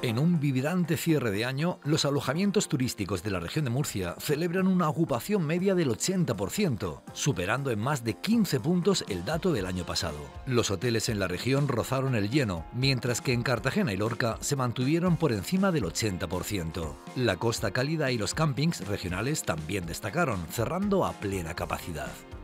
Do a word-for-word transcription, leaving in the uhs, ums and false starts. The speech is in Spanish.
En un vibrante cierre de año, los alojamientos turísticos de la región de Murcia celebran una ocupación media del ochenta por ciento, superando en más de quince puntos el dato del año pasado. Los hoteles en la región rozaron el lleno, mientras que en Cartagena y Lorca se mantuvieron por encima del ochenta por ciento. La Costa Cálida y los campings regionales también destacaron, cerrando a plena capacidad.